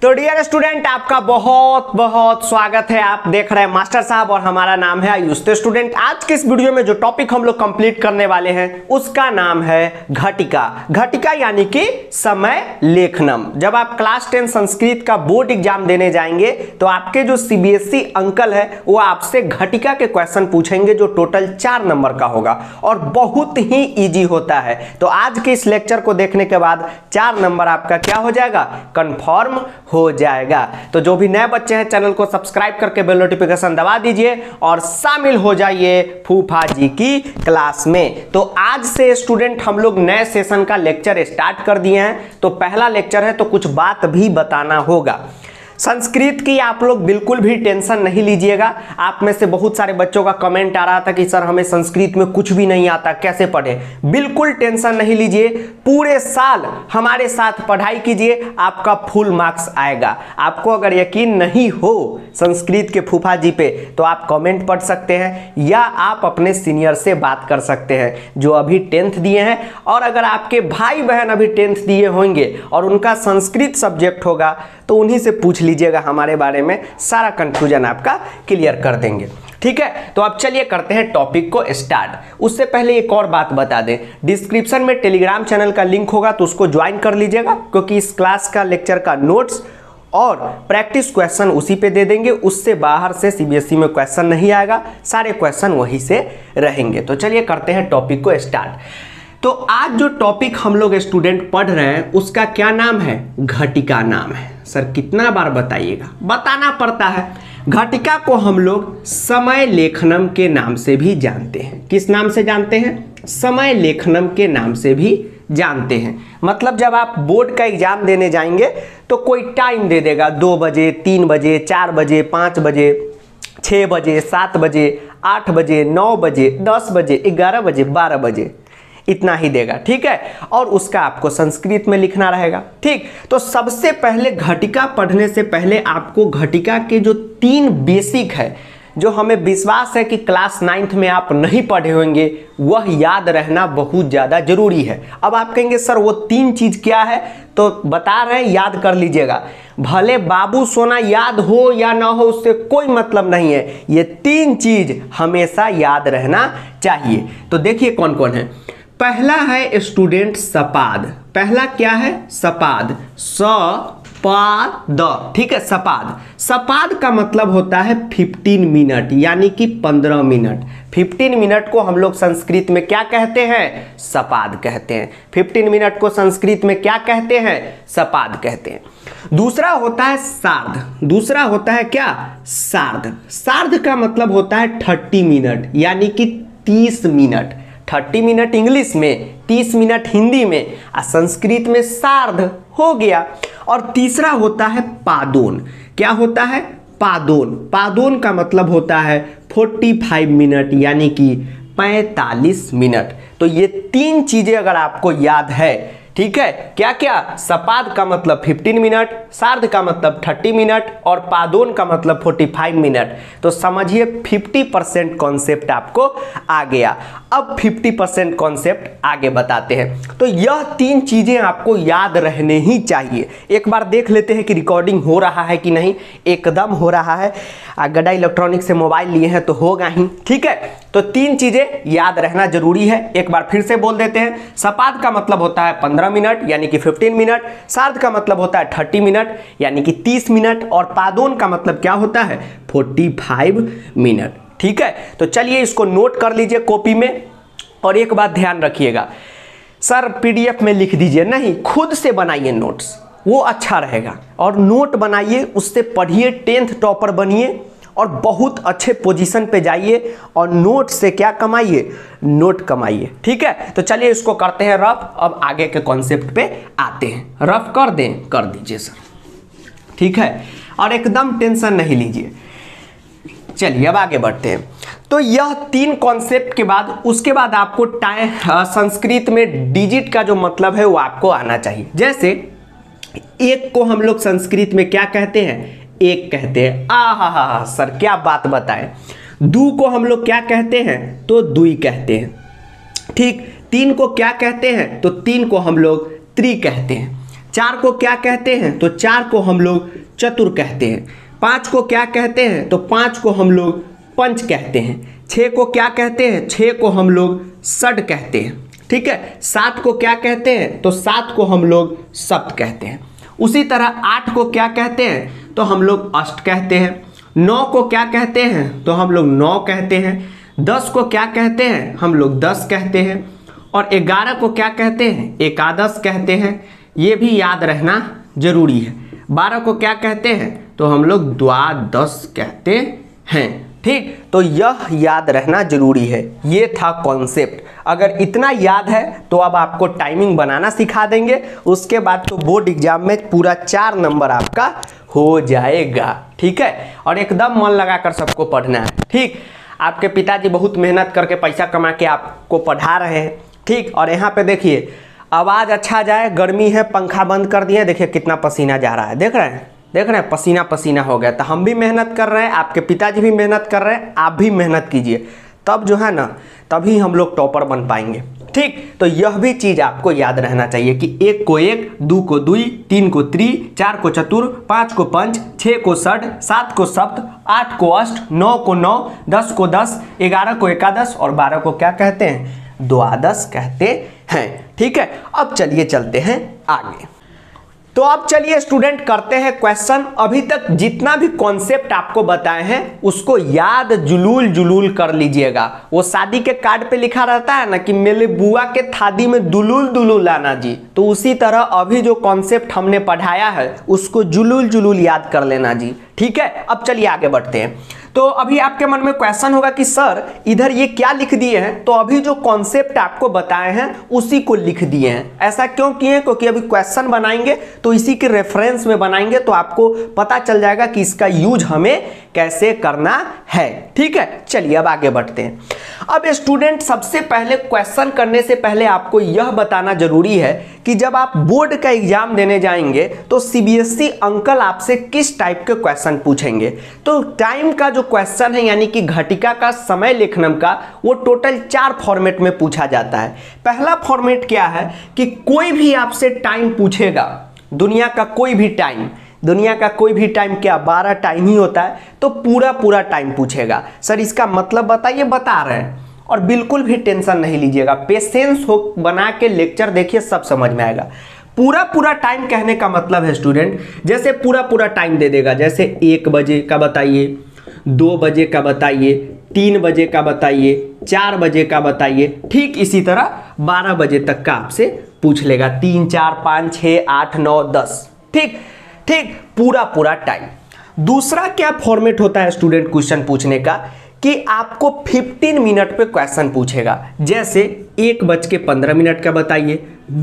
तो dear student, आपका बहुत बहुत स्वागत है। आप देख रहे हैं मास्टर साहब और हमारा नाम है आयुष। तो स्टूडेंट, आज के इस वीडियो में जो टॉपिक हम लोग कंप्लीट करने वाले हैं उसका नाम है घटिका। घटिका यानी कि समय लेखनम। जब आप क्लास 10 संस्कृत का बोर्ड एग्जाम देने जाएंगे तो आपके जो सीबीएसई अंकल है वो आपसे घटिका के क्वेश्चन पूछेंगे, जो टोटल 4 नंबर का होगा और बहुत ही इजी होता है। तो आज के इस लेक्चर को देखने के बाद 4 नंबर आपका क्या हो जाएगा, कंफर्म हो जाएगा। तो जो भी नए बच्चे हैं चैनल को सब्सक्राइब करके बेल नोटिफिकेशन दबा दीजिए और शामिल हो जाइए फूफा जी की क्लास में। तो आज से स्टूडेंट हम लोग नए सेशन का लेक्चर स्टार्ट कर दिए हैं। तो पहला लेक्चर है तो कुछ बात भी बताना होगा। संस्कृत की आप लोग बिल्कुल भी टेंशन नहीं लीजिएगा। आप में से बहुत सारे बच्चों का कमेंट आ रहा था कि सर हमें संस्कृत में कुछ भी नहीं आता, कैसे पढ़े। बिल्कुल टेंशन नहीं लीजिए, पूरे साल हमारे साथ पढ़ाई कीजिए, आपका फुल मार्क्स आएगा। आपको अगर यकीन नहीं हो संस्कृत के फूफा जी पे तो आप कमेंट पढ़ सकते हैं या आप अपने सीनियर से बात कर सकते हैं जो अभी 10th दिए हैं। और अगर आपके भाई बहन अभी 10th दिए होंगे और उनका संस्कृत सब्जेक्ट होगा तो उन्हीं से पूछ लीजिएगा, हमारे बारे में सारा कंफ्यूजन आपका क्लियर कर देंगे। ठीक है, तो अब चलिए करते हैं टॉपिक को स्टार्ट। उससे पहले एक और बात बता दें, डिस्क्रिप्शन में टेलीग्राम चैनल का लिंक होगा तो उसको ज्वाइन कर लीजिएगा, क्योंकि इस क्लास का लेक्चर का नोट्स और प्रैक्टिस क्वेश्चन उसी पे दे देंगे। उससे बाहर से सीबीएसई में क्वेश्चन नहीं आएगा, सारे क्वेश्चन वहीं से रहेंगे। तो चलिए करते हैं टॉपिक को स्टार्ट। तो आज जो टॉपिक हम लोग स्टूडेंट पढ़ रहे हैं उसका क्या नाम है, घटिका नाम है। सर कितना बार बताइएगा, बताना पड़ता है। घटिका को हम लोग समय लेखनम के नाम से भी जानते हैं। किस नाम से जानते हैं, समय लेखनम के नाम से भी जानते हैं। मतलब जब आप बोर्ड का एग्जाम देने जाएंगे तो कोई टाइम दे देगा, 2 बजे, 3 बजे, 4 बजे, 5 बजे, 6 बजे, 7 बजे, 8 बजे, 9 बजे, 10 बजे, 11 बजे, 12 बजे, इतना ही देगा। ठीक है, और उसका आपको संस्कृत में लिखना रहेगा। ठीक, तो सबसे पहले घटिका पढ़ने से पहले आपको घटिका के जो 3 बेसिक है, जो हमें विश्वास है कि क्लास 9th में आप नहीं पढ़े होंगे, वह याद रहना बहुत ज़्यादा जरूरी है। अब आप कहेंगे सर वो 3 चीज़ क्या है, तो बता रहे हैं, याद कर लीजिएगा। भले बाबू सोना याद हो या ना हो उससे कोई मतलब नहीं है, ये 3 चीज़ हमेशा याद रहना चाहिए। तो देखिए कौन कौन है। पहला है स्टूडेंट सपाद। पहला क्या है, सपाद, द। ठीक है, सपाद। सपाद का मतलब होता है 15 मिनट, यानी कि 15 मिनट। 15 मिनट को हम लोग संस्कृत में क्या कहते हैं, सपाद कहते हैं। 15 मिनट को संस्कृत में क्या कहते हैं, सपाद कहते हैं। दूसरा होता है सार्ध। दूसरा होता है क्या, सार्ध। सार्ध का मतलब होता है 30 मिनट, यानी कि 30 मिनट। 30 मिनट इंग्लिश में, 30 मिनट हिंदी में, और संस्कृत में सार्ध हो गया। और तीसरा होता है पादोन। क्या होता है, पादोन। पादोन का मतलब होता है 45 मिनट, यानी कि 45 मिनट। तो ये 3 चीजें अगर आपको याद है, ठीक है, क्या क्या, सपाद का मतलब 15 मिनट, सार्ध का मतलब 30 मिनट और पादोन का मतलब 45 मिनट, तो समझिए 50% कॉन्सेप्ट आपको आ गया। अब 50% कॉन्सेप्ट आगे बताते हैं। तो यह 3 चीजें आपको याद रहने ही चाहिए। एक बार देख लेते हैं कि रिकॉर्डिंग हो रहा है कि नहीं। एकदम हो रहा है, गड्डा इलेक्ट्रॉनिक से मोबाइल लिए हैं तो होगा ही। ठीक है, तो 3 चीजें याद रहना जरूरी है। एक बार फिर से बोल देते हैं। सपाद का मतलब होता है 15 मिनट, यानी कि 15 मिनट। सार्ध का मतलब होता है 30 मिनट, यानी कि 30 मिनट। और पादोन का मतलब क्या होता है, 45 मिनट। ठीक है, तो चलिए इसको नोट कर लीजिए कॉपी में। और एक बात ध्यान रखिएगा, सर पीडीएफ में लिख दीजिए नहीं, खुद से बनाइए नोट्स, वो अच्छा रहेगा। और नोट बनाइए, उससे पढ़िए, 10th टॉपर बनिए और बहुत अच्छे पोजीशन पे जाइए। और नोट से क्या कमाइए, नोट कमाइए। ठीक है, तो चलिए इसको करते हैं रफ। अब आगे के कॉन्सेप्ट पे आते हैं। रफ कर दें, कर दीजिए सर। ठीक है, और एकदम टेंशन नहीं लीजिए। चलिए अब आगे बढ़ते हैं। तो यह 3 कॉन्सेप्ट के बाद, उसके बाद आपको संस्कृत में डिजिट का जो मतलब है वो आपको आना चाहिए। जैसे एक को हम लोग संस्कृत में क्या कहते हैं, एक कहते हैं। हा सर क्या बात बताएं। दू को हम लोग क्या कहते हैं, तो दुई कहते हैं। ठीक, 3 को क्या कहते हैं, तो 3 को हम लोग त्रि कहते हैं। 4 को क्या कहते हैं? तो 4 को हम लोग चतुर कहते हैं। 5 को क्या कहते हैं? तो 5 को हम लोग पंच कहते हैं। 6 को क्या कहते हैं? 6 को हम लोग षड कहते हैं। ठीक है। 7 को क्या कहते हैं? तो 7 को हम लोग सप्त कहते हैं। उसी तरह 8 को क्या कहते हैं? तो हम लोग अष्ट कहते हैं। 9 को क्या कहते हैं? तो हम लोग 9 कहते हैं। 10 को क्या कहते हैं? हम लोग 10 कहते हैं। और 11 को क्या कहते हैं? एकादश कहते हैं। ये भी याद रहना जरूरी है। 12 को क्या कहते हैं? तो हम लोग द्वादश कहते हैं। ठीक, तो यह याद रहना जरूरी है। ये था कॉन्सेप्ट। अगर इतना याद है तो अब आपको टाइमिंग बनाना सिखा देंगे। उसके बाद तो बोर्ड एग्जाम में पूरा 4 नंबर आपका हो जाएगा। ठीक है, और एकदम मन लगाकर सबको पढ़ना है। ठीक, आपके पिताजी बहुत मेहनत करके पैसा कमा के आपको पढ़ा रहे हैं। ठीक, और यहाँ पे देखिए आवाज़ अच्छा जाए, गर्मी है, पंखा बंद कर दिए, देखिए कितना पसीना जा रहा है। देख रहे हैं, देख रहे हैं, पसीना पसीना हो गया। तो हम भी मेहनत कर रहे हैं, आपके पिताजी भी मेहनत कर रहे हैं, आप भी मेहनत कीजिए, तब जो है ना तभी हम लोग टॉपर बन पाएंगे। ठीक, तो यह भी चीज़ आपको याद रहना चाहिए कि 1 को 1, 2 को 2, 3 को 3, 4 को चतुर, 5 को पंच, 6 को षड, 7 को सप्त, 8 को अष्ट, 9 को 9, 10 को 10, 11 को एकादश और 12 को क्या कहते हैं? द्वादश कहते हैं। ठीक है, अब चलिए चलते हैं आगे। तो अब चलिए स्टूडेंट करते हैं क्वेश्चन। अभी तक जितना भी कॉन्सेप्ट आपको बताए हैं उसको याद जुलूल जुलूल कर लीजिएगा। वो शादी के कार्ड पे लिखा रहता है ना कि मेरे बुआ के थादी में दुलूल दुलूल लाना जी, तो उसी तरह अभी जो कॉन्सेप्ट हमने पढ़ाया है उसको जुलूल जुलूल याद कर लेना जी। ठीक है, अब चलिए आगे बढ़ते हैं। तो अभी आपके मन में क्वेश्चन होगा कि सर इधर ये क्या लिख दिए हैं? तो अभी जो कॉन्सेप्ट आपको बताए हैं उसी को लिख दिए हैं। ऐसा क्यों किए? क्योंकि अभी क्वेश्चन बनाएंगे तो इसी के रेफरेंस में बनाएंगे, तो आपको पता चल जाएगा कि इसका यूज हमें कैसे करना है। ठीक है, चलिए अब आगे बढ़ते हैं। अब स्टूडेंट सबसे पहले क्वेश्चन करने से पहले आपको यह बताना जरूरी है कि जब आप बोर्ड का एग्जाम देने जाएंगे तो सीबीएसई अंकल आपसे किस टाइप के क्वेश्चन पूछेंगे। तो टाइम का जो क्वेश्चन है यानी कि घटिका का समय लेखनम का, वो टोटल 4 फॉर्मेट में पूछा जाता है। पहला फॉर्मेट क्या है कि कोई भी आपसे टाइम पूछेगा, दुनिया का कोई भी टाइम, दुनिया का कोई भी टाइम, क्या 12 टाइम ही होता है, तो पूरा टाइम पूछेगा। सर इसका मतलब बताइए, बता रहे हैं। और बिल्कुल भी टेंशन नहीं लीजिएगा, पेशेंस हो बना के लेक्चर देखिए, सब समझ में आएगा। पूरा टाइम कहने का मतलब है स्टूडेंट, जैसे पूरा टाइम दे देगा, जैसे 1 बजे का बताइए, 2 बजे का बताइए, 3 बजे का बताइए, 4 बजे का बताइए। ठीक इसी तरह 12 बजे तक का आपसे पूछ लेगा, 3, 4, 5, 6, 8, 9, 10। ठीक, पूरा टाइम। दूसरा क्या फॉर्मेट होता है स्टूडेंट क्वेश्चन पूछने का कि आपको 15 मिनट पे क्वेश्चन पूछेगा। जैसे 1:15 का बताइए,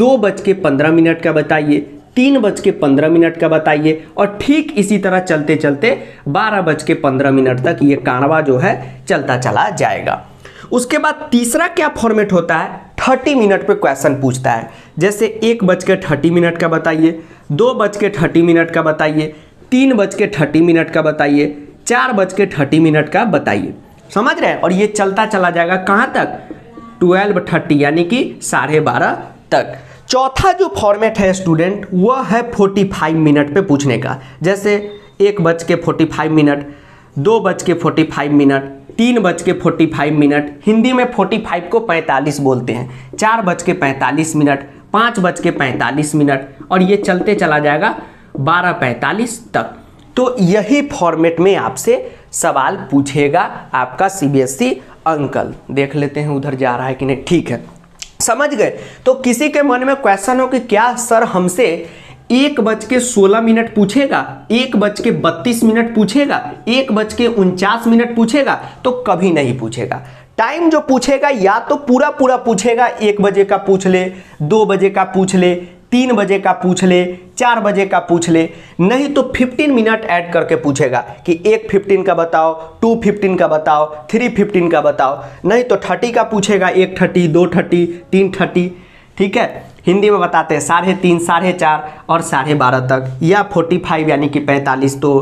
2:15 का बताइए, 3:15 का बताइए, और ठीक इसी तरह चलते चलते 12:15 तक ये कानवा जो है चलता चला जाएगा। उसके बाद तीसरा क्या फॉर्मेट होता है, 30 मिनट पे क्वेश्चन पूछता है। जैसे 1:30 का बताइए, 2:30 का बताइए, 3:30 का बताइए, 4:30 का बताइए। समझ रहे हैं? और ये चलता चला जाएगा कहाँ तक? 12:30 यानी कि 12:30 तक। चौथा जो फॉर्मेट है स्टूडेंट वह है 45 मिनट पे पूछने का। जैसे 1:45, 2:45, 3:45, हिंदी में 45 को 45 बोलते हैं, 4:45, 5:45, और ये चलते चला जाएगा 12:45 तक। तो यही फॉर्मेट में आपसे सवाल पूछेगा आपका सीबीएसई अंकल। देख लेते हैं उधर जा रहा है कि नहीं। ठीक है, समझ गए? तो किसी के मन में क्वेश्चन हो कि क्या सर हमसे 1:16 पूछेगा, 1:32 पूछेगा, 1:49 पूछेगा, तो कभी नहीं पूछेगा। टाइम जो पूछेगा या तो पूरा पूछेगा, 1 बजे का पूछ ले, 2 बजे का पूछ ले, 3 बजे का पूछ ले, 4 बजे का पूछ ले, नहीं तो 15 मिनट ऐड करके पूछेगा कि 1:15 का बताओ, 2:15 का बताओ, 3:15 का बताओ, नहीं तो 30 का पूछेगा, 1:30, 2:30, 3:30। ठीक है, हिंदी में बताते हैं 3:30, 4:30 और 12:30 तक, या 45 यानी कि 45, तो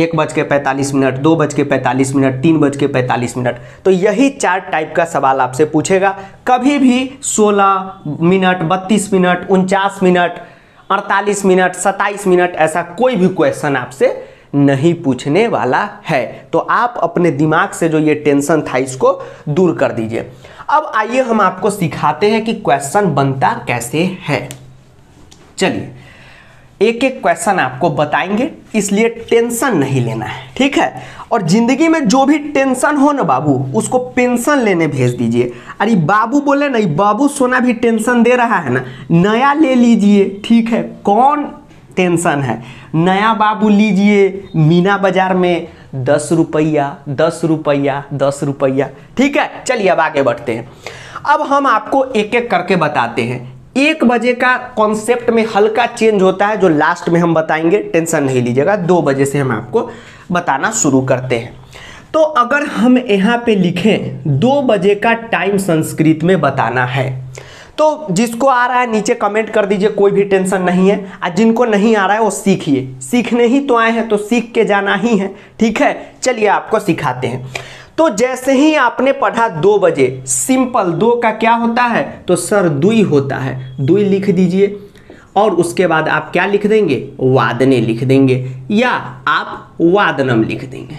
1:45, 2:45, 3:45। तो यही 4 टाइप का सवाल आपसे पूछेगा। कभी भी 16 minute, 32 minute, 49 minute, 48 minute, 27 minute, ऐसा कोई भी क्वेश्चन आपसे नहीं पूछने वाला है। तो आप अपने दिमाग से जो ये टेंशन था इसको दूर कर दीजिए। अब आइए हम आपको सिखाते हैं कि क्वेश्चन बनता कैसे है। चलिए एक एक क्वेश्चन आपको बताएंगे, इसलिए टेंशन नहीं लेना है, ठीक है। और जिंदगी में जो भी टेंशन हो ना बाबू, उसको पेंशन लेने भेज दीजिए। अरे बाबू बोले नहीं, बाबू सोना भी टेंशन दे रहा है ना, नया ले लीजिए, ठीक है। कौन टेंशन है, नया बाबू लीजिए मीना बाजार में 10 रुपया 10 रुपया 10 रुपया, ठीक है। चलिए अब आगे बढ़ते हैं। अब हम आपको एक एक करके बताते हैं। 1 बजे का कॉन्सेप्ट में हल्का चेंज होता है, जो लास्ट में हम बताएंगे, टेंशन नहीं लीजिएगा। 2 बजे से हम आपको बताना शुरू करते हैं। तो अगर हम यहाँ पे लिखें 2 बजे का टाइम संस्कृत में बताना है, तो जिसको आ रहा है नीचे कमेंट कर दीजिए, कोई भी टेंशन नहीं है। और जिनको नहीं आ रहा है वो सीखिए, सीखने ही तो आए हैं तो सीख के जाना ही है, ठीक है। चलिए आपको सिखाते हैं। तो जैसे ही आपने पढ़ा 2 बजे, सिंपल 2 का क्या होता है, तो सर दुई होता है, दुई लिख दीजिए। और उसके बाद आप क्या लिख देंगे, वादने लिख देंगे, या आप वादनम लिख देंगे,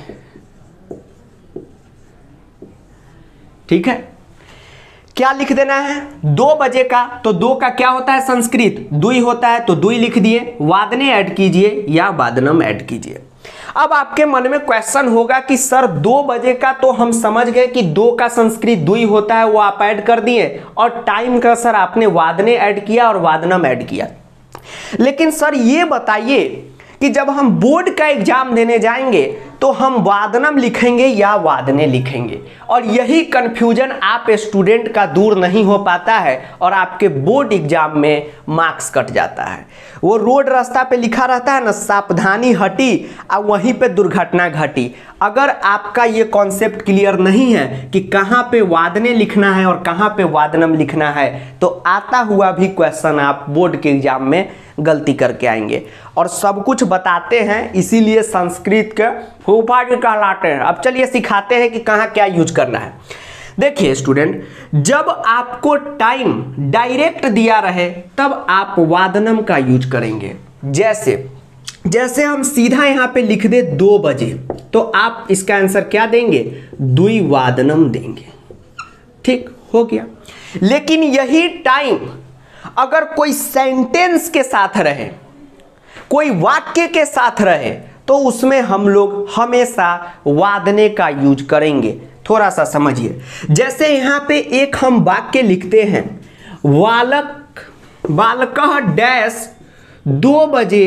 ठीक है। क्या लिख देना है, 2 बजे का, तो 2 का क्या होता है संस्कृत, दुई होता है, तो दुई लिख दिए। वादने ऐड कीजिए या वादनम ऐड कीजिए। अब आपके मन में क्वेश्चन होगा कि सर 2 बजे का तो हम समझ गए कि 2 का संस्कृत दुई होता है, वो आप ऐड कर दिए, और टाइम का सर आपने वादने ऐड किया और वादनम ऐड किया। लेकिन सर ये बताइए कि जब हम बोर्ड का एग्जाम देने जाएंगे तो हम वादनम लिखेंगे या वादने लिखेंगे, और यही कंफ्यूजन आप स्टूडेंट का दूर नहीं हो पाता है और आपके बोर्ड एग्जाम में मार्क्स कट जाता है। वो रोड रास्ता पे लिखा रहता है ना, सावधानी हटी और वहीं पे दुर्घटना घटी। अगर आपका ये कॉन्सेप्ट क्लियर नहीं है कि कहाँ पे वादने लिखना है और कहाँ पे वादनम लिखना है, तो आता हुआ भी क्वेश्चन आप बोर्ड के एग्जाम में गलती करके आएंगे। और सब कुछ बताते हैं, इसीलिए संस्कृत के फूफा जी कहलाते हैं। अब चलिए सिखाते हैं कि कहाँ क्या यूज करना है। देखिए स्टूडेंट, जब आपको टाइम डायरेक्ट दिया रहे तब आप वादनम का यूज करेंगे। जैसे हम सीधा यहाँ पे लिख दे 2 बजे, तो आप इसका आंसर क्या देंगे, द्वि वादनम देंगे, ठीक हो गया। लेकिन यही टाइम अगर कोई सेंटेंस के साथ रहे, कोई वाक्य के साथ रहे, तो उसमें हम लोग हमेशा वादने का यूज करेंगे। थोड़ा सा समझिए, जैसे यहाँ पे एक हम वाक्य लिखते हैं, बालकः डैश 2 बजे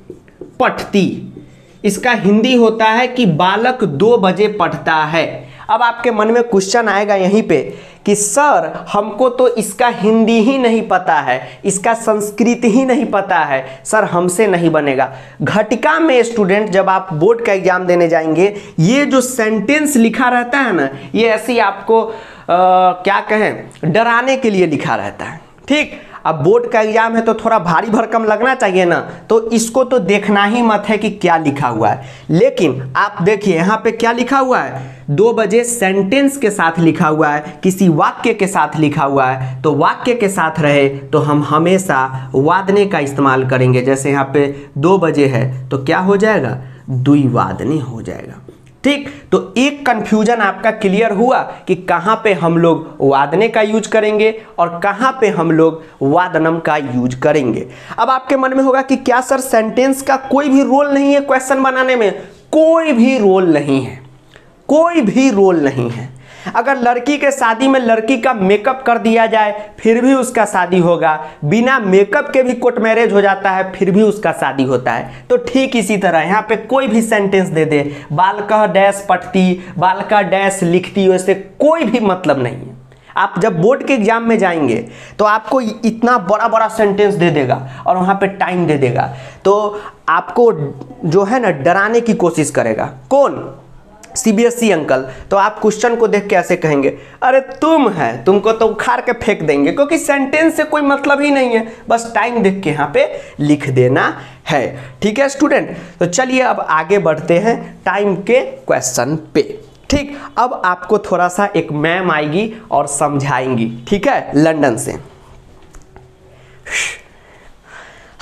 पढ़ती। इसका हिंदी होता है कि बालक 2 बजे पढ़ता है। अब आपके मन में क्वेश्चन आएगा यहीं पे कि सर हमको तो इसका हिंदी ही नहीं पता है, इसका संस्कृत ही नहीं पता है, सर हमसे नहीं बनेगा। घटिका में स्टूडेंट जब आप बोर्ड का एग्जाम देने जाएंगे, ये जो सेंटेंस लिखा रहता है ना, ये ऐसी आपको क्या कहें, डराने के लिए लिखा रहता है, ठीक। अब बोर्ड का एग्जाम है तो थोड़ा भारी भरकम लगना चाहिए ना, तो इसको तो देखना ही मत है कि क्या लिखा हुआ है। लेकिन आप देखिए यहाँ पे क्या लिखा हुआ है, 2 बजे सेंटेंस के साथ लिखा हुआ है, किसी वाक्य के साथ लिखा हुआ है, तो वाक्य के साथ रहे तो हम हमेशा वादने का इस्तेमाल करेंगे। जैसे यहाँ पे 2 बजे है तो क्या हो जाएगा, द्विवादने हो जाएगा, ठीक। तो एक कंफ्यूजन आपका क्लियर हुआ कि कहां पे हम लोग वादने का यूज करेंगे और कहां पे हम लोग वादनम का यूज करेंगे। अब आपके मन में होगा कि क्या सर सेंटेंस का कोई भी रोल नहीं है क्वेश्चन बनाने में? कोई भी रोल नहीं है, कोई भी रोल नहीं है। अगर लड़की के शादी में लड़की का मेकअप कर दिया जाए फिर भी उसका शादी होगा, बिना मेकअप के भी कोर्ट मैरिज हो जाता है फिर भी उसका शादी होता है। तो ठीक इसी तरह यहाँ पे कोई भी सेंटेंस दे दे, बालका डैश पढ़ती, बालका डैश लिखती, वैसे कोई भी मतलब नहीं है। आप जब बोर्ड के एग्जाम में जाएंगे तो आपको इतना बड़ा बड़ा सेंटेंस दे देगा और वहाँ पे टाइम दे देगा, तो आपको जो है ना डराने की कोशिश करेगा। कौन? CBSE uncle. तो आप क्वेश्चन को देख के ऐसे कहेंगे, अरे तुम है, तुमको तो उखाड़ के फेंक देंगे, क्योंकि सेंटेंस से कोई मतलब ही नहीं है, बस टाइम देख के यहाँ पे लिख देना है। ठीक है स्टूडेंट, तो चलिए अब आगे बढ़ते हैं टाइम के क्वेश्चन पे। ठीक, अब आपको थोड़ा सा एक मैम आएगी और समझाएंगी, ठीक है, लंदन से।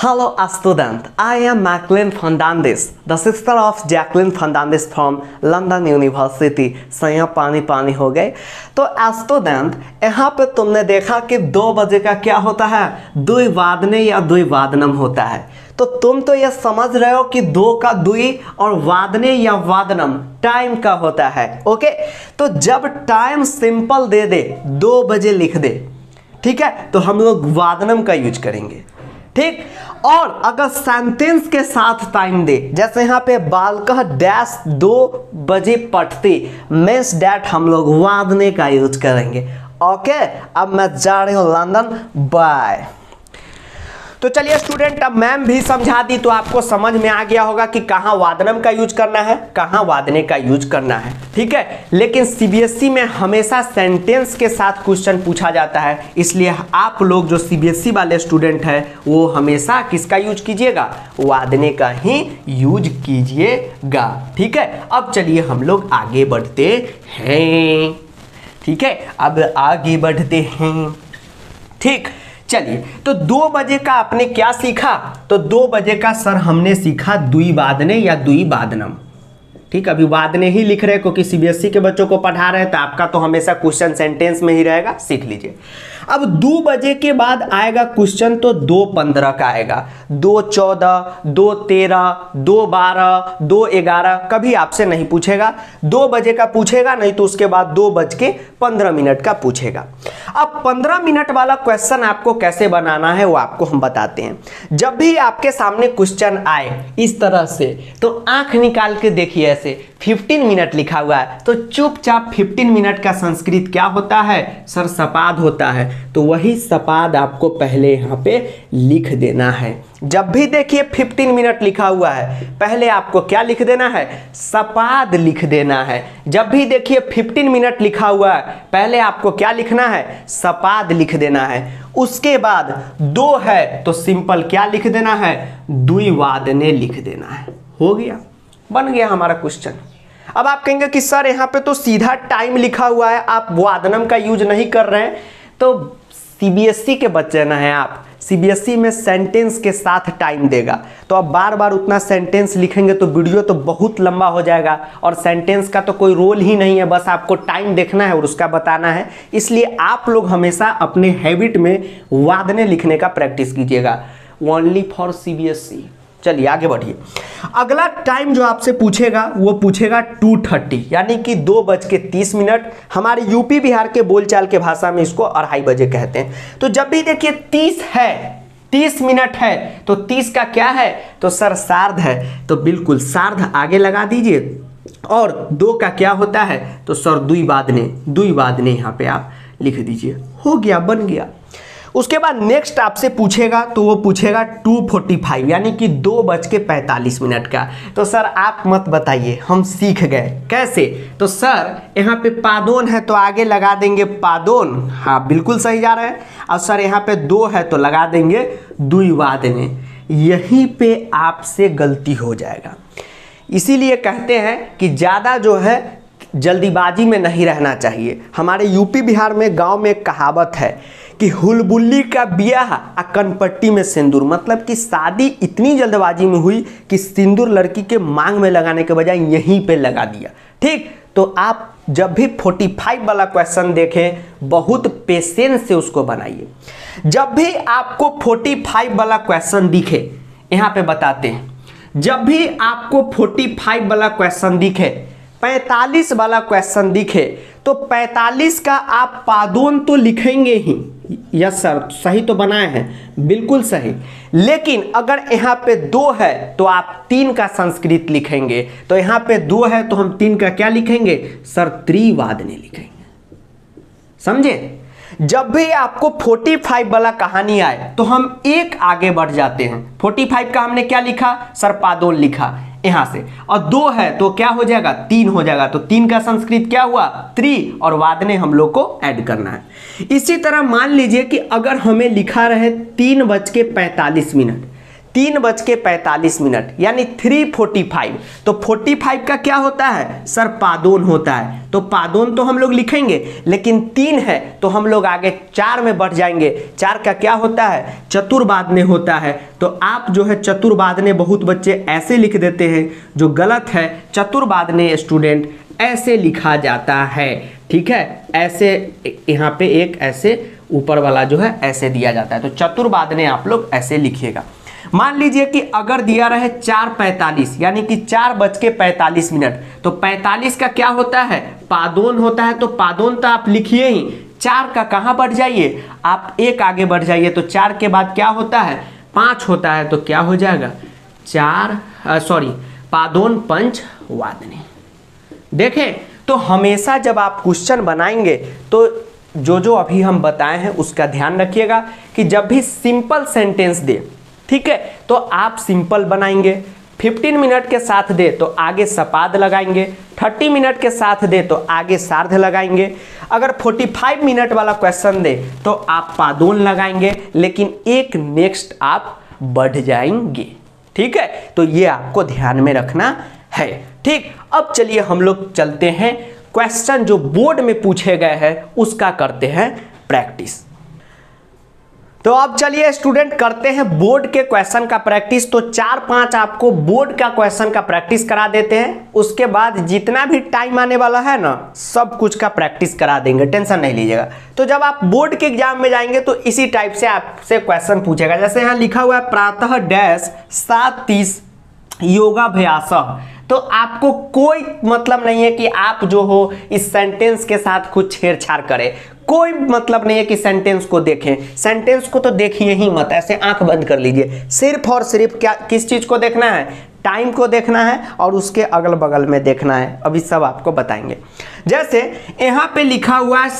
Hello student, I am Maclean Fernandez, the sister of Jacqueline Fernandez from London University। सैया पानी पानी हो गए। तो स्टूडेंट यहाँ पे तुमने देखा कि 2 बजे का क्या होता है, द्विवादने या द्विवादनम होता है। तो तुम तो ये समझ रहे हो कि 2 का द्वि और वादने या वादनम टाइम का होता है। ओके, तो जब टाइम सिंपल दे दे 2 बजे लिख दे, ठीक है, तो हम लोग वादनम का यूज करेंगे, ठीक। और अगर सेंटेंस के साथ टाइम दे, जैसे यहाँ पे बालकः डैश 2 बजे पढ़ते, मींस डैट हम लोग वादने का यूज करेंगे। ओके, अब मैं जा रही हूँ लंदन, बाय। तो चलिए स्टूडेंट, अब मैम भी समझा दी तो आपको समझ में आ गया होगा कि कहाँ वादनम का यूज करना है, कहाँ वादने का यूज करना है, ठीक है। लेकिन सीबीएसई में हमेशा सेंटेंस के साथ क्वेश्चन पूछा जाता है, इसलिए आप लोग जो सीबीएसई वाले स्टूडेंट हैं वो हमेशा किसका यूज कीजिएगा, वादने का ही यूज कीजिएगा, ठीक है। अब चलिए हम लोग आगे बढ़ते हैं, ठीक है, अब आगे बढ़ते हैं, ठीक। चलिए, तो 2 बजे का आपने क्या सीखा, तो 2 बजे का सर हमने सीखा द्विवादने या द्विवादनम, ठीक। अभी वादने ही लिख रहे हैं क्योंकि सीबीएसई के बच्चों को पढ़ा रहे हैं, तो आपका तो हमेशा क्वेश्चन सेंटेंस में ही रहेगा, सीख लीजिए। अब 2 बजे के बाद आएगा क्वेश्चन, तो 2:15 का आएगा, 2:14, 2:13, 2:12, 2:11, कभी आपसे नहीं पूछेगा। 2 बजे का पूछेगा, नहीं तो उसके बाद 2:15 का पूछेगा। अब 15 मिनट वाला क्वेश्चन आपको कैसे बनाना है वो आपको हम बताते हैं। जब भी आपके सामने क्वेश्चन आए इस तरह से, तो आंख निकाल के देखिए, ऐसे 15 मिनट लिखा हुआ है, तो चुपचाप 15 मिनट का संस्कृत क्या होता है सर, सपाद होता है, तो वही सपाद आपको पहले यहाँ पे लिख देना है। जब भी देखिए 15 मिनट लिखा हुआ है, पहले आपको क्या लिख देना है, सपाद लिख देना है। जब भी देखिए 15 मिनट लिखा हुआ है, पहले आपको क्या लिखना है, सपाद लिख देना है। उसके बाद 2 है तो सिंपल क्या लिख देना है, द्विवादने लिख देना है। हो गया, बन गया हमारा क्वेश्चन। अब आप कहेंगे कि सर यहाँ पे तो सीधा टाइम लिखा हुआ है, आप वादनम का यूज नहीं कर रहे हैं। तो सीबीएसई के बच्चे ना हैं आप, सीबीएसई में सेंटेंस के साथ टाइम देगा, तो अब बार बार उतना सेंटेंस लिखेंगे तो वीडियो तो बहुत लंबा हो जाएगा, और सेंटेंस का तो कोई रोल ही नहीं है, बस आपको टाइम देखना है और उसका बताना है। इसलिए आप लोग हमेशा अपने हैबिट में वादने लिखने का प्रैक्टिस कीजिएगा, ओनली फॉर सीबीएसई। चलिए आगे बढ़िए। अगला टाइम जो आपसे पूछेगा वो पूछेगा 2:30, यानी कि 2:30। हमारे यूपी बिहार के बोलचाल के भाषा में इसको 2:30 बजे कहते हैं। तो जब भी देखिए 30 है, 30 मिनट है, तो 30 का क्या है, तो सर सार्ध है, तो बिल्कुल सार्ध आगे लगा दीजिए। और 2 का क्या होता है, तो सर द्विवादने यहाँ पे आप लिख दीजिए। हो गया, बन गया। उसके बाद नेक्स्ट आपसे पूछेगा, तो वो पूछेगा 2:45, यानी कि 2:45 का। तो सर आप मत बताइए, हम सीख गए। कैसे, तो सर यहाँ पे पादोन है तो आगे लगा देंगे पादोन, हाँ बिल्कुल सही जा रहे हैं। और सर यहाँ पे 2 है तो लगा देंगे द्विवादने। यहीं पे आपसे गलती हो जाएगा। इसीलिए कहते हैं कि ज़्यादा जो है जल्दीबाजी में नहीं रहना चाहिए। हमारे यूपी बिहार में गांव में एक कहावत है कि हुलबुल्ली का ब्याह आ कनपट्टी में सिंदूर, मतलब कि शादी इतनी जल्दबाजी में हुई कि सिंदूर लड़की के मांग में लगाने के बजाय यहीं पे लगा दिया, ठीक। तो आप जब भी 45 वाला क्वेश्चन देखें, बहुत पेशेंस से उसको बनाइए। जब भी आपको 45 वाला क्वेश्चन दिखे, यहाँ पे बताते हैं, जब भी आपको 45 वाला क्वेश्चन दिखे, 45 वाला क्वेश्चन दिखे, तो 45 का आप पादोन तो लिखेंगे ही। यस सर, सही तो बनाए हैं, बिल्कुल सही। लेकिन अगर यहाँ पे 2 है तो आप 3 का संस्कृत लिखेंगे। तो यहाँ पे 2 है तो हम 3 का क्या लिखेंगे, सर त्रिवादने लिखेंगे। समझे। जब भी आपको 45 वाला कहानी आए तो हम एक आगे बढ़ जाते हैं। 45 का हमने क्या लिखा, सर पादोन लिखा यहाँ से, और 2 है तो क्या हो जाएगा, 3 हो जाएगा। तो 3 का संस्कृत क्या हुआ, त्रि, और वादने हम लोग को ऐड करना है। इसी तरह मान लीजिए कि अगर हमें लिखा रहे 3:45, 3:45 यानी 3:45। तो 45 का क्या होता है सर? पादोन होता है। तो पादोन तो हम लोग लिखेंगे, लेकिन 3 है तो हम लोग आगे 4 में बढ़ जाएंगे। 4 का क्या होता है? चतुर्बादने होता है। तो आप जो है चतुर्बादने बहुत बच्चे ऐसे लिख देते हैं, जो गलत है। चतुर्बादने स्टूडेंट ऐसे लिखा जाता है, ठीक है। ऐसे यहाँ पे एक ऐसे ऊपर वाला जो है ऐसे दिया जाता है। तो चतुर्बादने आप लोग ऐसे लिखिएगा। मान लीजिए कि अगर दिया रहे 4:45 यानी कि 4:45, तो 45 का क्या होता है? पादोन होता है। तो पादोन तो आप लिखिए ही। 4 का कहाँ बढ़ जाइए? आप एक आगे बढ़ जाइए। तो 4 के बाद क्या होता है? 5 होता है। तो क्या हो जाएगा? पादोन पंच वादने। देखें, तो हमेशा जब आप क्वेश्चन बनाएंगे तो जो अभी हम बताए हैं उसका ध्यान रखिएगा कि जब भी सिंपल सेंटेंस दे, ठीक है, तो आप सिंपल बनाएंगे। 15 मिनट के साथ दे तो आगे सपाद लगाएंगे। 30 मिनट के साथ दे तो आगे सार्ध लगाएंगे। अगर 45 मिनट वाला क्वेश्चन दे तो आप पादोन लगाएंगे, लेकिन एक नेक्स्ट आप बढ़ जाएंगे, ठीक है। तो ये आपको ध्यान में रखना है, ठीक। अब चलिए हम लोग चलते हैं, क्वेश्चन जो बोर्ड में पूछे गए हैं उसका करते हैं प्रैक्टिस। तो अब चलिए स्टूडेंट करते हैं बोर्ड के क्वेश्चन का प्रैक्टिस। तो 4-5 आपको बोर्ड का क्वेश्चन का प्रैक्टिस करा देते हैं। उसके बाद जितना भी टाइम आने वाला है ना, सब कुछ का प्रैक्टिस करा देंगे, टेंशन नहीं लीजिएगा। तो जब आप बोर्ड के एग्जाम में जाएंगे तो इसी टाइप से आपसे क्वेश्चन पूछेगा। जैसे यहाँ लिखा हुआ है प्रातः डैश 7:30 योगाभ्यास। तो आपको कोई मतलब नहीं है कि आप जो हो इस सेंटेंस के साथ कुछ छेड़छाड़ करें। कोई मतलब नहीं है कि सेंटेंस को देखें। सेंटेंस को तो देखिए ही मत, ऐसे आंख बंद कर लीजिए। सिर्फ और सिर्फ क्या किस चीज को देखना है? टाइम को देखना है और उसके अगल बगल में देखना है। अभी सब आपको बताएंगे। जैसे यहाँ पे लिखा हुआ है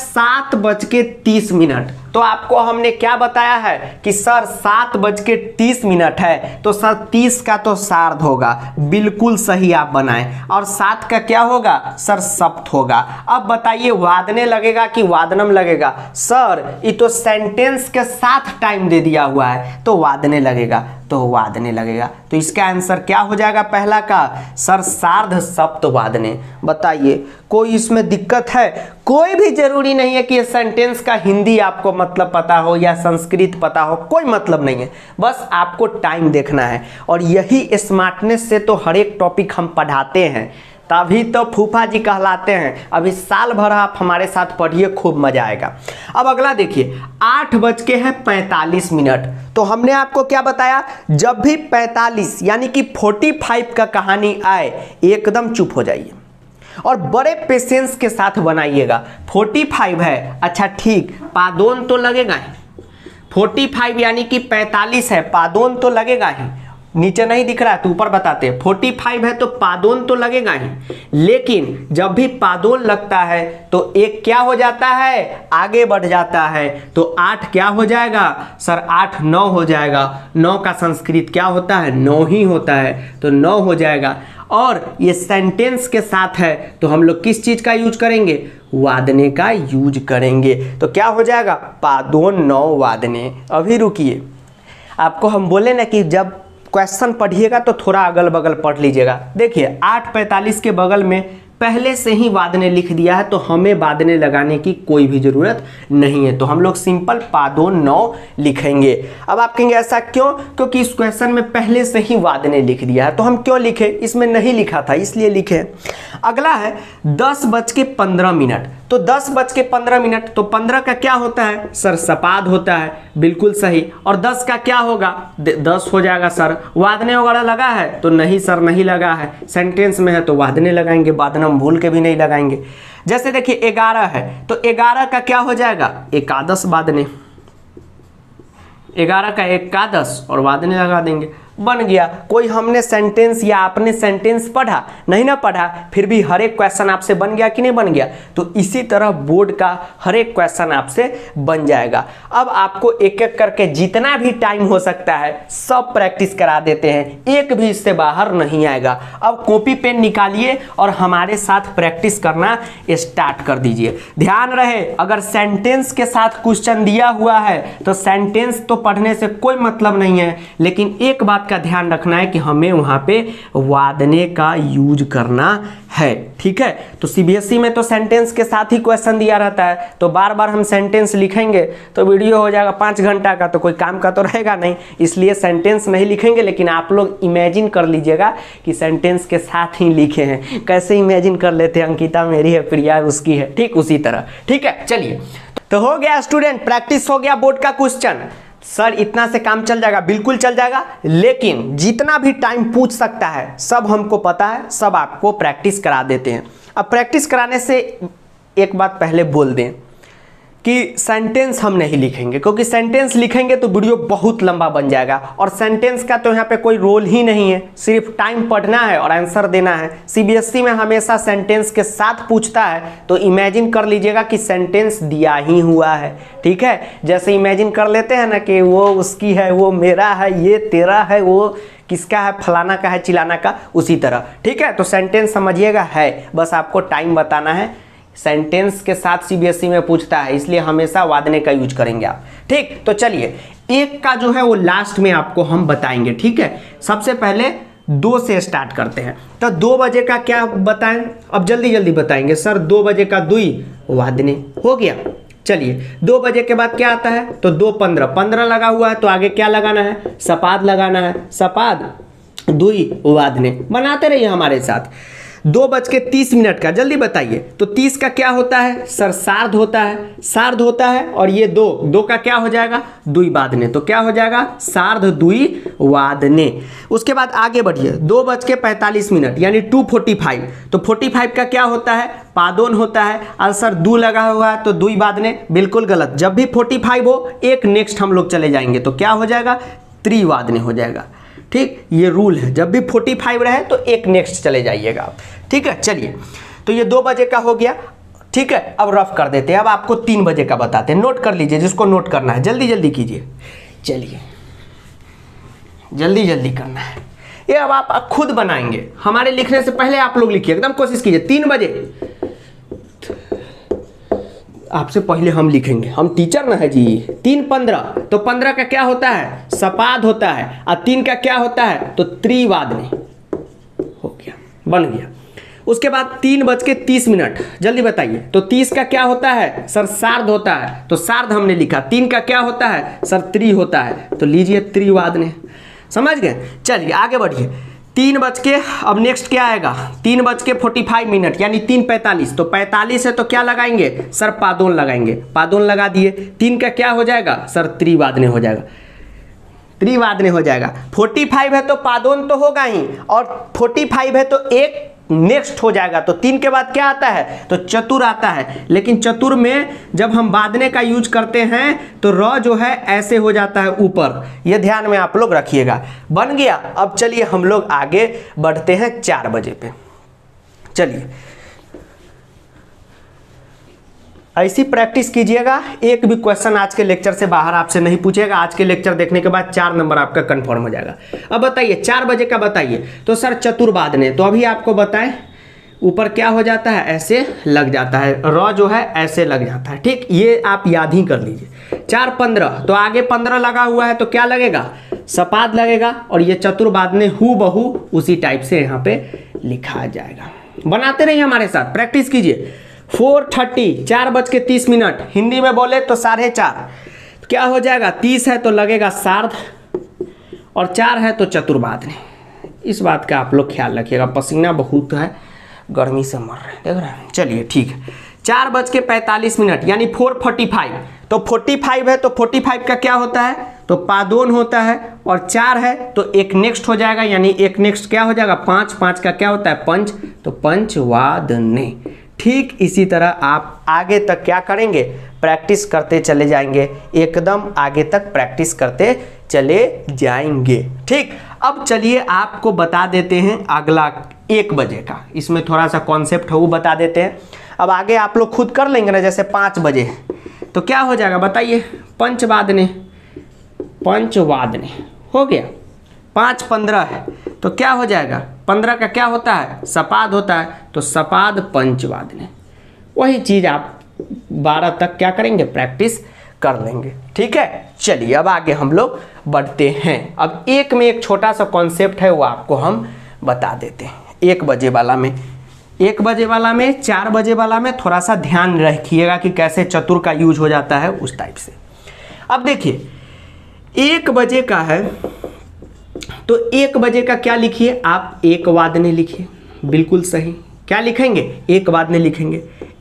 7:30। तो आपको हमने क्या बताया है कि सर 7:30 है, तो सर 30 का तो सार्ध होगा। बिल्कुल सही आप बनाएं। और 7 का क्या होगा? सर सप्त होगा। अब बताइए वादने लगेगा कि वादनम लगेगा? सर ये तो सेंटेंस के साथ टाइम दे दिया हुआ है, तो वादने लगेगा, तो वादने लगेगा। तो इसका आंसर क्या हो जाएगा पहला का? सर सार्ध सप्त वादने। बताइए कोई इसमें दिक्कत है? कोई भी जरूरी नहीं है कि ये सेंटेंस का हिंदी आपको मतलब पता हो या संस्कृत पता हो, कोई मतलब नहीं है। बस आपको टाइम देखना है। और यही स्मार्टनेस से तो हर एक टॉपिक हम पढ़ाते हैं, तभी तो फूफा जी कहलाते हैं। अभी साल भर आप हमारे साथ पढ़िए, खूब मजा आएगा। अब अगला देखिए 8:45। तो हमने आपको क्या बताया? जब भी 45 यानी कि 45 का कहानी आए एकदम चुप हो जाइए और बड़े पेशेंस के साथ बनाइएगा। 45 है, अच्छा ठीक, पादोन तो लगेगा ही। 45 यानी कि 45 है, पादोन तो लगेगा ही। नीचे नहीं दिख रहा है तो ऊपर बताते हैं। 45 है तो पादोन तो लगेगा ही, लेकिन जब भी पादोन लगता है तो एक क्या हो जाता है? आगे बढ़ जाता है। तो 8 क्या हो जाएगा? सर 8 9 हो जाएगा। 9 का संस्कृत क्या होता है? 9 ही होता है, तो 9 हो जाएगा। और ये सेंटेंस के साथ है तो हम लोग किस चीज का यूज करेंगे? वादने का यूज करेंगे। तो क्या हो जाएगा? पादोन 9 वादने। अभी रुकिए, आपको हम बोले ना कि जब क्वेश्चन पढ़िएगा तो थोड़ा अगल बगल पढ़ लीजिएगा। देखिए 8:45 के बगल में पहले से ही वादने लिख दिया है, तो हमें वादने लगाने की कोई भी जरूरत नहीं है। तो हम लोग सिंपल पादोन 9 लिखेंगे। अब आप कहेंगे ऐसा क्यों? क्योंकि इस क्वेश्चन में पहले से ही वादने लिख दिया है। तो हम क्यों लिखे? इसमें नहीं लिखा था इसलिए लिखे। अगला है 10:15। तो 10:15, तो 15 का क्या होता है? सर सपाद होता है। बिल्कुल सही। और 10 का क्या होगा? 10 हो जाएगा। सर वादने वगैरह लगा है? तो नहीं सर नहीं लगा है, सेंटेंस में है तो वादने लगाएंगे, वादनम भूल के भी नहीं लगाएंगे। जैसे देखिए 11 है तो 11 का क्या हो जाएगा? एकादश वादने। 11 का एकादश और वादने लगा देंगे, बन गया। कोई हमने सेंटेंस या आपने सेंटेंस पढ़ा नहीं ना पढ़ा, फिर भी हर एक क्वेश्चन आपसे बन गया कि नहीं बन गया? तो इसी तरह बोर्ड का हर एक क्वेश्चन आपसे बन जाएगा। अब आपको एक एक करके जितना भी टाइम हो सकता है सब प्रैक्टिस करा देते हैं, एक भी इससे बाहर नहीं आएगा। अब कॉपी पेन निकालिए और हमारे साथ प्रैक्टिस करना स्टार्ट कर दीजिए। ध्यान रहे, अगर सेंटेंस के साथ क्वेश्चन दिया हुआ है तो सेंटेंस तो पढ़ने से कोई मतलब नहीं है, लेकिन एक बात बात का ध्यान रखना है कि हमें वहाँ पे वादने का यूज करना है, ठीक है। तो सीबीएसई में तो सेंटेंस के साथ ही क्वेश्चन दिया रहता है, तो बार बार हम सेंटेंस लिखेंगे तो वीडियो हो जाएगा 5 घंटा का, तो कोई काम का तो रहेगा नहीं, इसलिए सेंटेंस नहीं लिखेंगे। लेकिन आप लोग इमेजिन कर लीजिएगा कि सेंटेंस के साथ ही लिखे हैं। कैसे इमेजिन कर लेते हैं, अंकिता मेरी है, प्रिया उसकी है, ठीक उसी तरह, ठीक है। चलिए, तो हो गया स्टूडेंट, प्रैक्टिस हो गया बोर्ड का क्वेश्चन। सर इतना से काम चल जाएगा? बिल्कुल चल जाएगा, लेकिन जितना भी टाइम पूछ सकता है सब हमको पता है, सब आपको प्रैक्टिस करा देते हैं। अब प्रैक्टिस कराने से एक बात पहले बोल दें कि सेंटेंस हम नहीं लिखेंगे, क्योंकि सेंटेंस लिखेंगे तो वीडियो बहुत लंबा बन जाएगा, और सेंटेंस का तो यहाँ पे कोई रोल ही नहीं है, सिर्फ टाइम पढ़ना है और आंसर देना है। सीबीएसई में हमेशा सेंटेंस के साथ पूछता है, तो इमेजिन कर लीजिएगा कि सेंटेंस दिया ही हुआ है, ठीक है। जैसे इमेजिन कर लेते हैं ना कि वो उसकी है, वो मेरा है, ये तेरा है, वो किसका है, फलाना का है, चिलाना का, उसी तरह, ठीक है। तो सेंटेंस समझिएगा है, बस आपको टाइम बताना है। सेंटेंस के साथ सीबीएसई में पूछता है, इसलिए हमेशा वादने का यूज करेंगे आप, ठीक। तो चलिए, एक का जो है वो लास्ट में आपको हम बताएंगे, ठीक है। सबसे पहले 2 से स्टार्ट करते हैं। तो 2 बजे का क्या बताएं? अब जल्दी जल्दी बताएंगे सर। 2 बजे का दुई वादने हो गया। चलिए, 2 बजे के बाद क्या आता है? तो 2:15, 15 लगा हुआ है, तो आगे क्या लगाना है? सपाद लगाना है। सपाद दुई वादने, बनाते रहिए हमारे साथ। 2:30 का जल्दी बताइए। तो 30 का क्या होता है सर? सार्ध होता है, सार्ध होता है। और ये 2 का क्या हो जाएगा? दुई वादने, तो क्या हो जाएगा? सार्ध दुई वादने। उसके बाद आगे बढ़िए, 2:45 यानी 2:45। तो 45 का क्या होता है? पादोन होता है। और सर दू लगा हुआ है तो दुई वादने, बिल्कुल गलत। जब भी 45 हो, एक नेक्स्ट हम लोग चले जाएंगे, तो क्या हो जाएगा? त्रिवादने हो जाएगा, ठीक। ये रूल है, जब भी 45 रहे तो एक नेक्स्ट चले जाइएगा आप, ठीक है। चलिए, तो ये 2 बजे का हो गया, ठीक है। अब रफ कर देते हैं, अब आपको 3 बजे का बताते हैं। नोट कर लीजिए, जिसको नोट करना है जल्दी जल्दी कीजिए। चलिए, जल्दी जल्दी करना है ये। अब आप खुद बनाएंगे, हमारे लिखने से पहले आप लोग लिखिए, एकदम कोशिश कीजिए। 3 बजे आपसे पहले हम लिखेंगे, हम टीचर ना है जी। 3:15, तो 15 का क्या होता है? सपाद होता है। और 3 का क्या होता है? तो त्रिवादने हो गया, बन गया। उसके बाद 3:30, जल्दी बताइए। तो 30 का क्या होता है सर? सार्ध होता है, तो सार्ध हमने लिखा। 3 का क्या होता है सर? त्रि होता है, तो लीजिए त्रिवादने, समझ गए। चलिए आगे बढ़िए। 3 बज के, अब नेक्स्ट क्या आएगा? 3:45 यानी 3:45। तो 45 है तो क्या लगाएंगे सर? पादोन लगाएंगे, पादोन लगा दिए। 3 का क्या हो जाएगा सर? त्रिवादने हो जाएगा, त्रिवादने हो जाएगा। 45 है तो पादोन तो होगा ही, और 45 है तो एक नेक्स्ट हो जाएगा। तो 3 के बाद क्या आता है? तो चतुर आता है। लेकिन चतुर में जब हम वादने का यूज करते हैं तो र जो है ऐसे हो जाता है ऊपर, ये ध्यान में आप लोग रखिएगा। बन गया। अब चलिए हम लोग आगे बढ़ते हैं 4 बजे पे। चलिए, ऐसी प्रैक्टिस कीजिएगा, एक भी क्वेश्चन आज के लेक्चर से बाहर आपसे नहीं पूछेगा। आज के लेक्चर देखने के बाद 4 नंबर आपका कंफर्म हो जाएगा। अब बताइए 4 बजे का बताइए। तो सर चतुर्वादने, तो अभी आपको बताएं, ऊपर क्या हो जाता है? ऐसे लग जाता है, र जो है ऐसे लग जाता है, ठीक। ये आप याद ही कर लीजिए। 4:15, तो आगे 15 लगा हुआ है तो क्या लगेगा? सपाद लगेगा। और ये चतुर्वादने हु बहू उसी टाइप से यहाँ पे लिखा जाएगा। बनाते रहिए हमारे साथ, प्रैक्टिस कीजिए। 4:30, 4:30, हिंदी में बोले तो 4:30। क्या हो जाएगा? 30 है तो लगेगा सार्ध, और 4 है तो चतुर्वादने। इस बात का आप लोग ख्याल रखिएगा। पसीना बहुत है, गर्मी से मर रहे हैं, देख रहे हैं। चलिए ठीक है। 4:45 यानी 4:45। तो 45 है तो 45 का क्या होता है? तो पादोन होता है। और 4 है तो एक नेक्स्ट हो जाएगा, यानी एक नेक्स्ट क्या हो जाएगा? 5। 5 का क्या होता है? पंच, तो पंचवादने। ठीक इसी तरह आप आगे तक क्या करेंगे? प्रैक्टिस करते चले जाएंगे, एकदम आगे तक प्रैक्टिस करते चले जाएंगे, ठीक। अब चलिए आपको बता देते हैं अगला 1 बजे का, इसमें थोड़ा सा कॉन्सेप्ट है वो बता देते हैं। अब आगे आप लोग खुद कर लेंगे ना, जैसे 5 बजे तो क्या हो जाएगा बताइए? पंचवादने, पंचवादने हो गया। 5:15 है तो क्या हो जाएगा? 15 का क्या होता है? सपाद होता है, तो सपाद पंचवादने। वही चीज़ आप 12 तक क्या करेंगे? प्रैक्टिस कर लेंगे। ठीक है, चलिए अब आगे हम लोग बढ़ते हैं। अब एक में एक छोटा सा कॉन्सेप्ट है वो आपको हम बता देते हैं। 1 बजे वाला में, 1 बजे वाला में, 4 बजे वाला में थोड़ा सा ध्यान रखिएगा कि कैसे चतुर का यूज हो जाता है उस टाइप से। अब देखिए 1 बजे का है तो 1 बजे का क्या लिखिए आप, 1 वादने लिखिए। बिल्कुल सही, क्या लिखेंगे, 1 वादने लिखेंगे।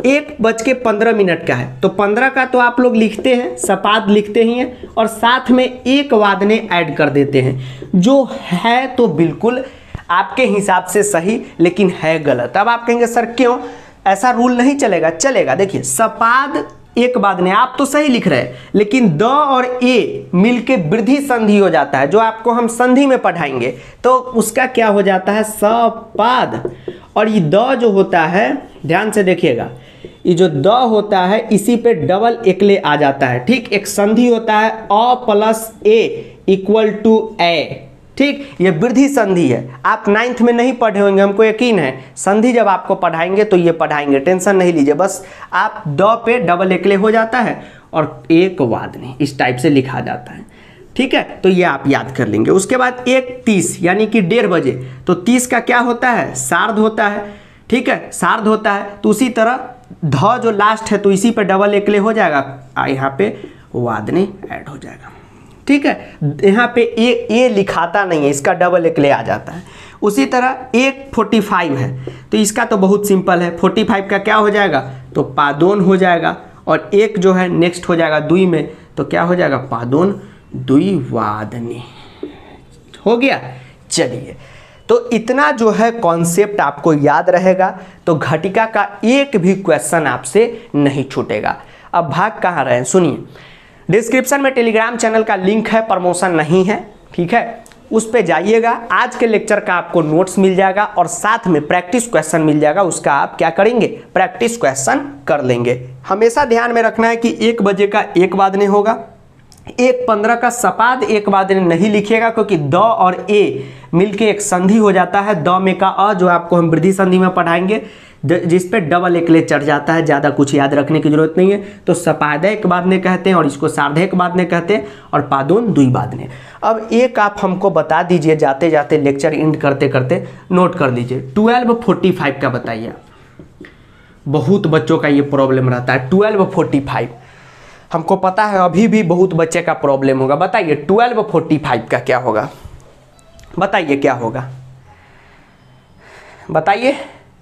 1:15 का है तो 15 का तो आप लोग लिखते हैं, सपाद लिखते ही हैं और साथ में 1 वादने ऐड कर देते हैं, जो है तो बिल्कुल आपके हिसाब से सही लेकिन है गलत। अब आप कहेंगे सर क्यों, ऐसा रूल नहीं चलेगा। चलेगा, देखिए सपाद 1 वादने आप तो सही लिख रहे हैं, लेकिन द और ए मिलके वृद्धि संधि हो जाता है, जो आपको हम संधि में पढ़ाएंगे तो उसका क्या हो जाता है, सपाद। और ये द जो होता है, ध्यान से देखिएगा, ये जो द होता है इसी पे डबल एकले आ जाता है। ठीक, एक संधि होता है अ प्लस ए इक्वल टू ए। ठीक, ये वृद्धि संधि है। आप 9th में नहीं पढ़े होंगे, हमको यकीन है। संधि जब आपको पढ़ाएंगे तो ये पढ़ाएंगे, टेंशन नहीं लीजिए। बस आप द पे डबल एकले हो जाता है और 1 वादने इस टाइप से लिखा जाता है। ठीक है, तो ये आप याद कर लेंगे। उसके बाद 1:30 यानी कि 1:30 बजे, तो 30 का क्या होता है, सार्ध होता है। ठीक है, सार्ध होता है तो उसी तरह ध जो लास्ट है तो इसी पे डबल एकले हो जाएगा, यहाँ पे वादने ऐड हो जाएगा। ठीक है, यहाँ पे ए लिखाता नहीं है, इसका डबल एकले आ जाता है। उसी तरह 1:45 है तो इसका तो बहुत सिंपल है, 45 का क्या हो जाएगा, तो पादोन हो जाएगा। और 1 जो है नेक्स्ट हो जाएगा 2 में, तो क्या हो जाएगा, पादोन 2 वादने हो गया। चलिए, तो इतना जो है कॉन्सेप्ट आपको याद रहेगा तो घटिका का एक भी क्वेश्चन आपसे नहीं छूटेगा। अब भाग कहाँ रहे हैं, सुनिए। डिस्क्रिप्शन में टेलीग्राम चैनल का लिंक है, प्रमोशन नहीं है, ठीक है, उस पे जाइएगा। आज के लेक्चर का आपको नोट्स मिल जाएगा और साथ में प्रैक्टिस क्वेश्चन मिल जाएगा, उसका आप क्या करेंगे, प्रैक्टिस क्वेश्चन कर लेंगे। हमेशा ध्यान में रखना है कि 1 बजे का 1 वादने होगा, 1:15 का सपाद 1 वादने नहीं लिखिएगा, क्योंकि द और ए मिलके एक संधि हो जाता है, द में का अ जो आपको हम वृद्धि संधि में पढ़ाएंगे, जिस पे डबल एकले चढ़ जाता है, ज़्यादा कुछ याद रखने की जरूरत नहीं है। तो सपादक वादने कहते हैं और इसको सार्धक वादने कहते हैं और पादोन 2 वादने। अब एक आप हमको बता दीजिए, जाते जाते लेक्चर एंड करते करते नोट कर लीजिए, 12:45 का बताइए। बहुत बच्चों का ये प्रॉब्लम रहता है 12:45, हमको पता है अभी भी बहुत बच्चे का प्रॉब्लम होगा। बताइए 12:45 का क्या होगा, बताइए क्या होगा, बताइए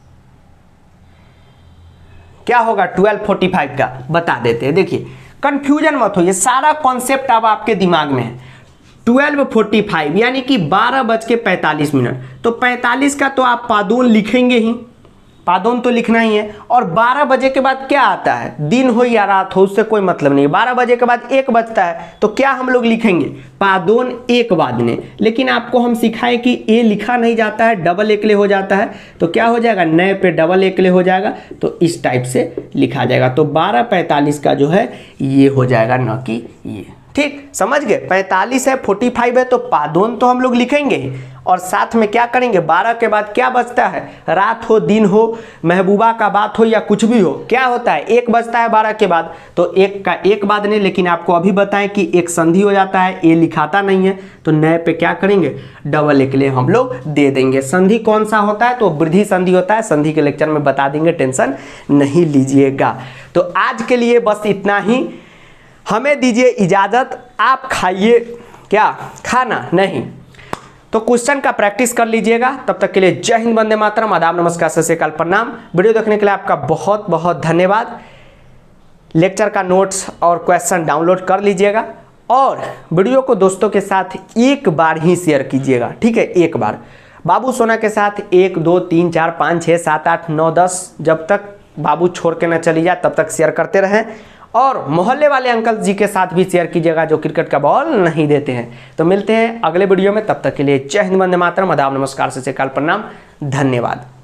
क्या होगा 12:45 का, बता देते हैं। देखिए कंफ्यूजन मत होइए, सारा कॉन्सेप्ट अब आपके दिमाग में है। 12:45 यानी कि 12:45। तो 45 का तो आप पादोन लिखेंगे ही, पादोन तो लिखना ही है। और 12 बजे के बाद क्या आता है, दिन हो या रात हो उससे कोई मतलब नहीं। 12 बजे के बाद 1 बजता है तो क्या हम लोग लिखेंगे, पादोन 1 वादने। लेकिन आपको हम सिखाएं कि ए लिखा नहीं जाता है, डबल एकले हो जाता है, तो क्या हो जाएगा, नए पे डबल एकले हो जाएगा, तो इस टाइप से लिखा जाएगा। तो 12:45 का जो है ये हो जाएगा, न कि ये। ठीक, समझ गए। 45 है, 45 है तो पादोन तो हम लोग लिखेंगे ही, और साथ में क्या करेंगे, 12 के बाद क्या बचता है, रात हो दिन हो, महबूबा का बात हो या कुछ भी हो, क्या होता है, 1 बजता है 12 के बाद, तो 1 का 1 वादने। लेकिन आपको अभी बताएं कि एक संधि हो जाता है, ए लिखाता नहीं है, तो नए पे क्या करेंगे, डबल एकले हम लोग दे देंगे। संधि कौन सा होता है, तो वृद्धि संधि होता है, संधि के लेक्चर में बता देंगे, टेंशन नहीं लीजिएगा। तो आज के लिए बस इतना ही, हमें दीजिए इजाज़त। आप खाइए क्या, खाना नहीं तो क्वेश्चन का प्रैक्टिस कर लीजिएगा। तब तक के लिए जय हिंद, वंदे मातरम, आदाब, नमस्कार, सत श्री अकाल, प्रणाम। वीडियो देखने के लिए आपका बहुत बहुत धन्यवाद। लेक्चर का नोट्स और क्वेश्चन डाउनलोड कर लीजिएगा और वीडियो को दोस्तों के साथ एक बार ही शेयर कीजिएगा, ठीक है, एक बार। बाबू सोना के साथ 1 2 3 4 5 6 7 8 9 10, जब तक बाबू छोड़ के न चली जाए तब तक शेयर करते रहें। और मोहल्ले वाले अंकल जी के साथ भी शेयर कीजिएगा जो क्रिकेट का बॉल नहीं देते हैं। तो मिलते हैं अगले वीडियो में, तब तक के लिए जय हिंद, वंदे मातरम, आदाब, नमस्कार, सत श्री अकाल, प्रणाम, धन्यवाद।